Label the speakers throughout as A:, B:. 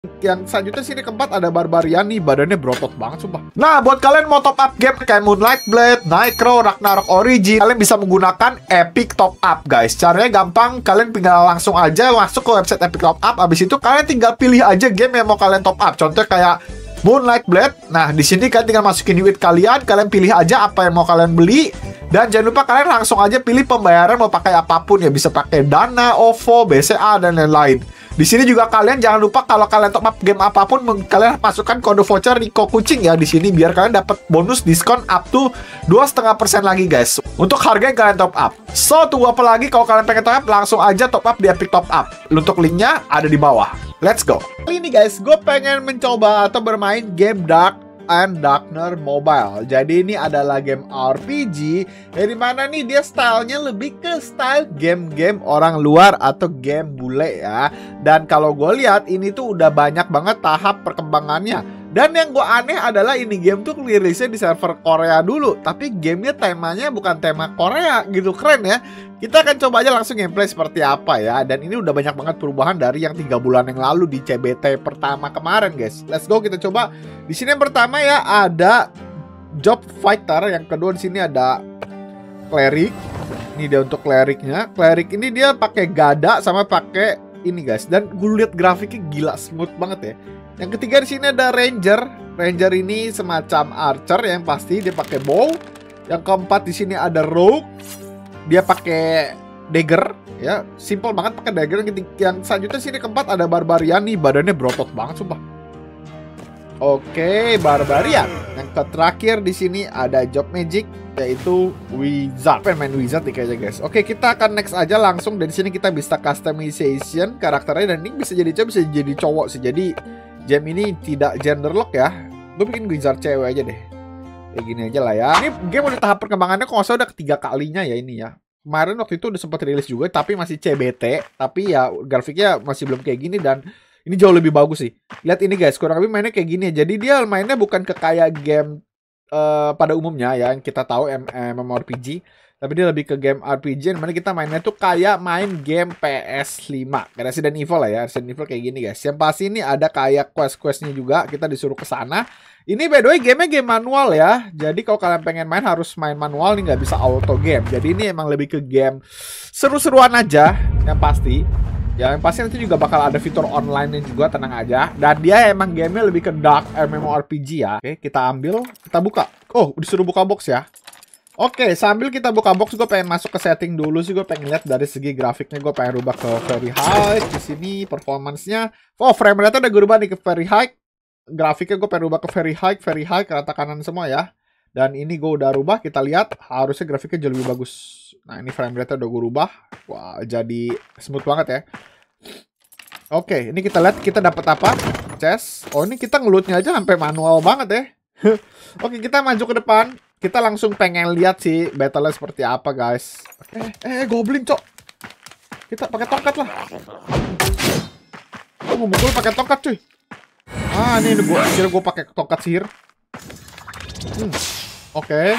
A: Yang selanjutnya sini keempat ada Barbarian nih, badannya berotot banget sumpah. Nah, buat kalian mau top up game kayak Moonlight Blade, Nightcrow, Ragnarok Origin, kalian bisa menggunakan Epic Top Up, guys. Caranya gampang, kalian tinggal langsung aja masuk ke website Epic Top Up. Abis itu kalian tinggal pilih aja game yang mau kalian top up. Contoh kayak Moonlight Blade. Nah, di sini kalian tinggal masukin duit kalian pilih aja apa yang mau kalian beli. Dan jangan lupa kalian langsung aja pilih pembayaran mau pakai apapun ya, bisa pakai Dana, OVO, BCA dan lain-lain. Di sini juga kalian jangan lupa kalau kalian top up game apapun kalian masukkan kode voucher Riko Kucing ya di sini biar kalian dapat bonus diskon up to 2,5% lagi guys untuk harga yang kalian top up. So tunggu apa lagi, kalau kalian pengen top up langsung aja top up di Epic Top Up. Untuk linknya ada di bawah. Let's go. Kali ini guys, gue pengen mencoba atau bermain game Dark and Darkner Mobile. Jadi ini adalah game RPG yang dimana nih dia stylenya lebih ke style game-game orang luar atau game bule ya. Dan kalau gue lihat ini tuh udah banyak banget tahap perkembangannya. Dan yang gue aneh adalah ini game tuh rilisnya di server Korea dulu, tapi gamenya temanya bukan tema Korea gitu, keren ya. Kita akan coba aja langsung gameplay seperti apa ya. Dan ini udah banyak banget perubahan dari yang 3 bulan yang lalu di CBT pertama kemarin guys. Let's go, kita coba. Di sini yang pertama ya ada Job Fighter, yang kedua di sini ada Cleric. Ini dia untuk Clericnya. Cleric ini dia pakai gada sama pakai ini guys. Dan gue lihat grafiknya gila smooth banget ya. Yang ketiga di sini ada Ranger. Ranger ini semacam archer yang pasti dia pakai bow. Yang keempat di sini ada Rogue. Dia pakai dagger ya, simple banget pakai dagger. Yang selanjutnya sini keempat ada Barbarian nih, badannya berotot banget sumpah. Oke, Barbarian. Yang terakhir di sini ada Job Magic yaitu Wizard. Pengen main Wizard nih kayaknya guys. Oke, kita akan next aja langsung. Dari sini kita bisa customization karakternya dan ini bisa jadi cowok bisa jadi cowok sih. Jadi game ini tidak gender lock ya. Gue bikin Wizard cewek aja deh. Kayak gini aja lah ya. Ini game udah tahap perkembangannya kalau saya udah ketiga kalinya ya ini ya. Kemarin waktu itu udah sempat rilis juga tapi masih CBT. Tapi ya grafiknya masih belum kayak gini dan ini jauh lebih bagus sih. Lihat ini guys, kurang lebih mainnya kayak gini ya. Jadi dia mainnya bukan ke kayak game pada umumnya ya yang kita tahu MMORPG. Tapi dia lebih ke game RPG, dimana kita mainnya tuh kayak main game PS5. Kayak Resident Evil lah ya, Resident Evil kayak gini guys. Yang pasti ini ada kayak quest-questnya juga, kita disuruh ke sana. Ini by the way gamenya game manual ya. Jadi kalau kalian pengen main harus main manual, nih nggak bisa auto game. Jadi ini emang lebih ke game seru-seruan aja, yang pasti. Ya yang pasti nanti juga bakal ada fitur online-nya juga, tenang aja. Dan dia emang gamenya lebih ke dark MMORPG ya. Oke, kita ambil, kita buka. Oh, disuruh buka box ya. Oke, sambil kita buka box, gue pengen masuk ke setting dulu sih. Gue pengen lihat dari segi grafiknya, gue pengen rubah ke very high. Di sini performance-nya, oh frame rate-nya udah gue rubah nih ke very high. Grafiknya gue pengen rubah ke very high, ke rata kanan semua ya. Dan ini gue udah rubah, kita lihat harusnya grafiknya jauh lebih bagus. Nah ini frame rate-nya udah gue rubah. Wah, jadi smooth banget ya. Oke, ini kita lihat kita dapat apa? Chest. Oh ini kita ngelootnya aja sampai manual banget ya. Oke, kita maju ke depan. Kita langsung pengen lihat sih battle-nya seperti apa, guys. Goblin, cok. Kita pakai tongkat lah. Oh, mukul pakai tongkat, cuy. Ah, ini gua kira gua pakai tongkat sihir. Oke.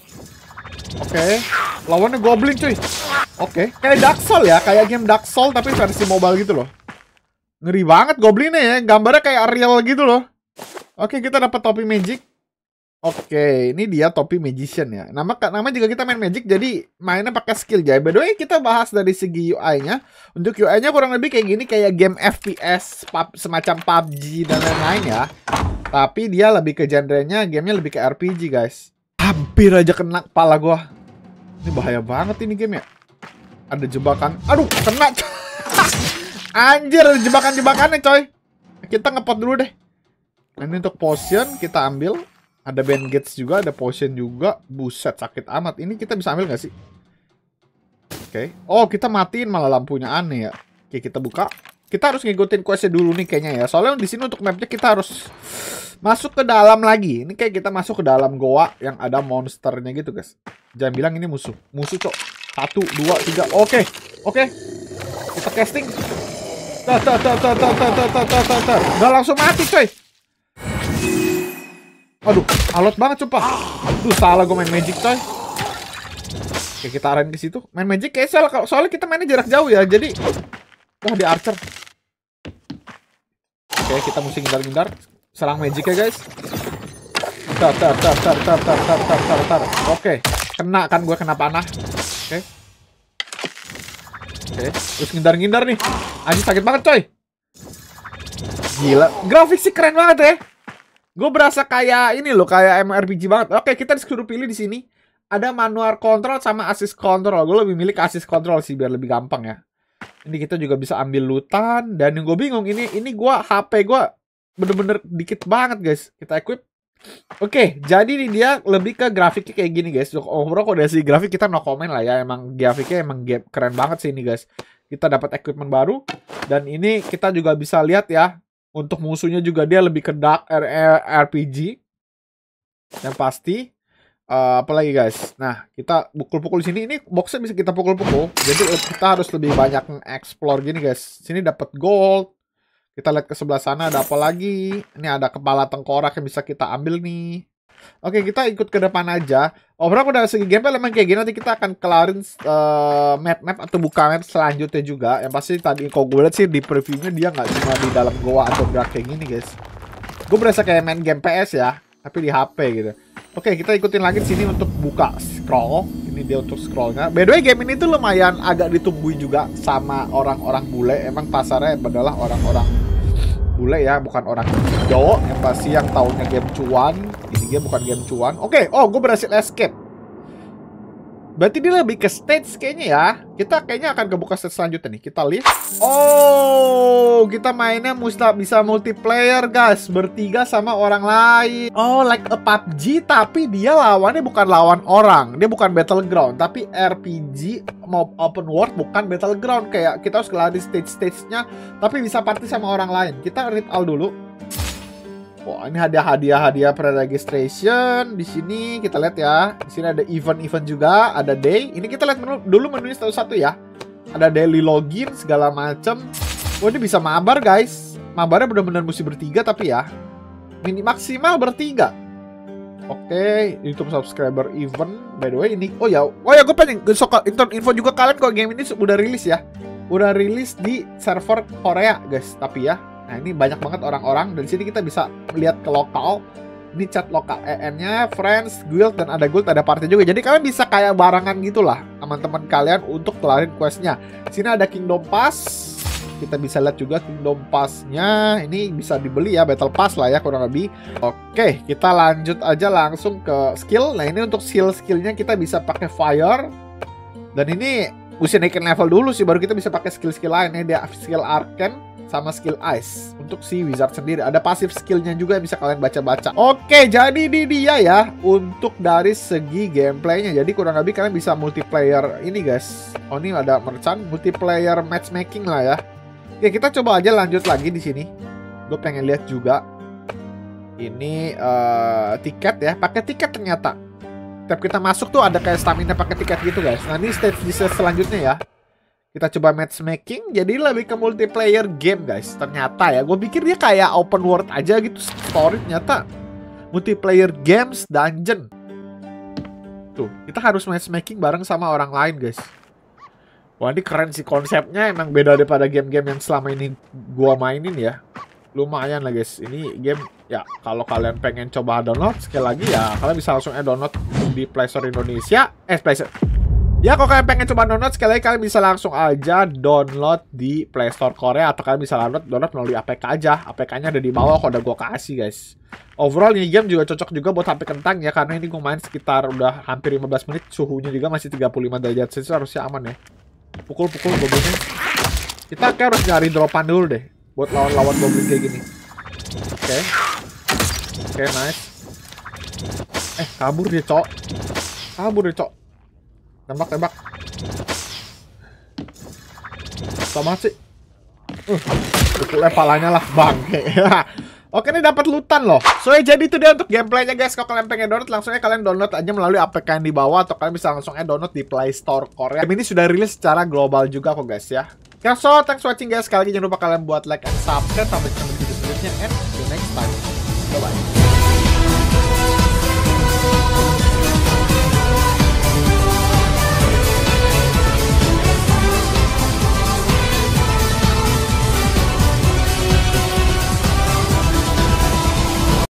A: Lawannya goblin, cuy. Oke, kayak Dark Souls ya, kayak game Dark Souls tapi versi mobile gitu loh. Ngeri banget goblinnya ya, gambarnya kayak real gitu loh. Oke, kita dapat topi magic. Oke, ini dia topi magician ya. Nama juga kita main magic, jadi mainnya pakai skill ya. By the way, kita bahas dari segi UI-nya. Untuk UI-nya kurang lebih kayak gini, kayak game FPS semacam PUBG dan lain-lain ya. Tapi dia lebih ke genrenya, gamenya lebih ke RPG guys. Hampir aja kena kepala gua. Ini bahaya banget ini game ya. Ada jebakan. Aduh, kena. Anjir, ada jebakan-jebakannya coy. Kita ngepot dulu deh. Nah, ini untuk potion kita ambil. Ada band gates juga, ada potion juga. Buset, sakit amat. Ini kita bisa ambil nggak sih? Oke. Oh, kita matiin malah lampunya, aneh ya. Oke, kita buka. Kita harus ngikutin questnya dulu nih kayaknya ya. Soalnya di sini untuk mapnya kita harus masuk ke dalam lagi. Ini kayak kita masuk ke dalam goa yang ada monsternya gitu guys. Jangan bilang ini musuh. Musuh cok. 1, 2, 3. Oke. Kita casting. Udah langsung mati coy. Aduh, alot banget sumpah. Duh, salah gue main magic coy. Oke, kita arahin ke situ. Main magic kayak soalnya kita mainnya jarak jauh ya. Jadi wah, di archer. Oke, kita mesti ngindar-ngindar. Serang magic ya guys. Tar. Oke, kena kan gue, kena panah. Oke, terus ngindar-ngindar nih. Anjir sakit banget coy. Gila, grafik sih keren banget ya. Gue berasa kayak ini loh, kayak MMORPG banget. Oke, kita disuruh pilih di sini. Ada manual control sama assist control. Gue lebih milih assist control sih biar lebih gampang ya. Ini kita juga bisa ambil lootan. Dan yang gue bingung ini gue HP gue bener-bener dikit banget guys. Kita equip. Oke, jadi ini dia lebih ke grafiknya kayak gini guys. Overall kalau dari segi grafik kita no comment lah ya. Emang grafiknya emang keren banget sih ini guys. Kita dapat equipment baru. Dan ini kita juga bisa lihat ya. Untuk musuhnya juga dia lebih ke dark RPG. Yang pasti. Apalagi guys. Nah, kita pukul-pukul di sini. Ini boxnya bisa kita pukul-pukul. Jadi kita harus lebih banyak explore gini guys. Sini dapat gold. Kita lihat ke sebelah sana ada apa lagi. Ini ada kepala tengkorak yang bisa kita ambil nih. Oke, kita ikut ke depan aja. Overall dari segi gameplay emang kayak gini. Nanti kita akan kelarin map-map atau buka map selanjutnya juga. Yang pasti tadi kalau gue lihat sih di previewnya dia nggak cuma di dalam goa atau gerak kayak gini guys. Gue berasa kayak main game PS ya, tapi di HP gitu. Oke, kita ikutin lagi di sini untuk buka scroll. Ini dia untuk scrollnya. By the way, game ini tuh lumayan agak ditungguin juga sama orang-orang bule. Emang pasarnya adalah orang-orang bule ya, bukan orang Indo. Yang pasti yang taunya game cuan. Ini game bukan game cuan. Oke, gue berhasil escape. Berarti dia lebih ke stage kayaknya ya. Kita kayaknya akan kebuka stage selanjutnya nih. Kita lihat. Oh, kita mainnya bisa multiplayer guys. Bertiga sama orang lain. Oh, like a PUBG. Tapi dia lawannya bukan lawan orang. Dia bukan battleground. Tapi RPG mau open world, bukan battleground. Kayak kita harus kelari stage-stage-nya. Tapi bisa party sama orang lain. Kita read all dulu. Oh, ini ada hadiah pre-registration. Di sini kita lihat ya. Di sini ada event-event juga, ada day. Ini kita lihat dulu menunya satu-satu ya. Ada daily login segala macam. Oh, ini bisa mabar, guys. Mabarnya benar-benar mesti bertiga tapi ya. Maksimal bertiga. Oke, YouTube subscriber event. By the way ini gue pengen info juga kalian kalau game ini udah rilis ya. Udah rilis di server Korea, guys. Tapi ya, nah ini banyak banget orang-orang. Dari sini kita bisa lihat ke lokal. Ini chat lokal EN-nya, friends, guild, dan ada guild, ada party juga. Jadi kalian bisa kayak barengan gitulah teman-teman kalian untuk kelarin questnya. Sini ada Kingdom Pass. Kita bisa lihat juga Kingdom Pass-nya. Ini bisa dibeli ya, Battle Pass lah ya kurang lebih. Oke, kita lanjut aja langsung ke skill. Nah ini untuk skill-skillnya kita bisa pakai fire. Dan ini mesti naikin level dulu sih baru kita bisa pakai skill-skill lain. Ini dia skill arcane sama skill ice. Untuk si wizard sendiri ada pasif skillnya juga yang bisa kalian baca-baca. Oke, jadi ini dia ya untuk dari segi gameplaynya. Jadi kurang lebih kalian bisa multiplayer ini guys. Oh ini ada merchant, multiplayer matchmaking lah ya. Oke, kita coba aja lanjut lagi di sini. Gue pengen lihat juga. Ini tiket ya, pakai tiket ternyata. Setiap kita masuk tuh ada kayak stamina pakai tiket gitu guys. Nah ini stage selanjutnya ya. Kita coba matchmaking, jadi lebih ke multiplayer game guys. Ternyata ya, gue pikir dia kayak open world aja gitu story, ternyata multiplayer games dungeon. Tuh, kita harus matchmaking bareng sama orang lain guys. Wah ini keren sih konsepnya, emang beda daripada game-game yang selama ini gue mainin ya. Lumayan lah guys, ini game ya kalau kalian pengen coba download sekali lagi ya kalian bisa langsung download di Play Store Indonesia. Play Store. Ya kalau kalian pengen coba download sekali lagi kalian bisa langsung aja download di Play Store Korea atau kalian bisa download melalui APK aja. APK-nya ada di bawah kok udah gue kasih guys. Overall ini game juga cocok juga buat HP kentang ya karena ini gue main sekitar udah hampir 15 menit, suhunya juga masih 35 derajat Celcius, harusnya aman ya. Pukul-pukul goblinnya. Kita kayak harus nyari dropan dulu deh buat lawan-lawan goblin kayak gini. Oke, nice. Kabur dia, Cok. Tembak. Sama sih. Pukulnya palanya lah, bangke. Oke, ini dapat lootan loh. So, jadi itu dia untuk gameplaynya guys. Kalau kalian pengen download, langsung kalian download aja melalui APK yang di bawah atau kalian bisa langsung download di Play Store Korea. Game ini sudah rilis secara global juga kok guys ya. So, thanks for watching guys. Sekali lagi jangan lupa kalian buat like and subscribe. Sampai ketemu di video selanjutnya and see you next time. Bye bye.